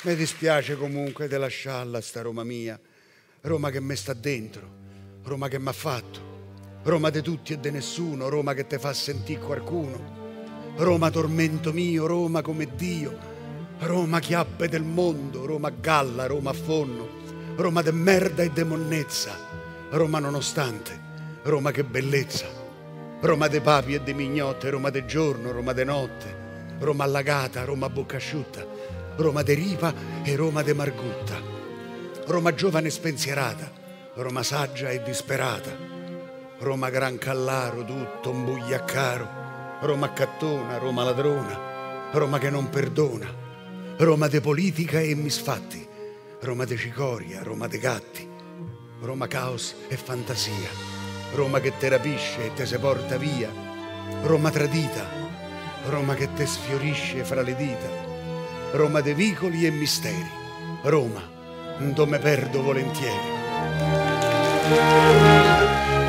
Mi dispiace comunque di lasciarla sta Roma mia, Roma che mi sta dentro, Roma che m'ha fatto, Roma di tutti e di nessuno, Roma che te fa sentire qualcuno, Roma tormento mio, Roma come Dio, Roma chiappe del mondo, Roma galla, Roma affonno, Roma de merda e de monnezza, Roma nonostante, Roma che bellezza, Roma de papi e de mignotte, Roma de giorno, Roma de notte, Roma allagata, Roma a bocca asciutta, Roma de ripa e Roma de margutta, Roma giovane e spensierata, Roma saggia e disperata, Roma gran callaro, tutto un bugliaccaro, Roma accattona, Roma ladrona, Roma che non perdona, Roma de politica e misfatti, Roma de cicoria, Roma de gatti, Roma caos e fantasia, Roma che te rapisce e te se porta via, Roma tradita, Roma che te sfiorisce fra le dita, Roma de vicoli e misteri, Roma, dove perdo volentieri.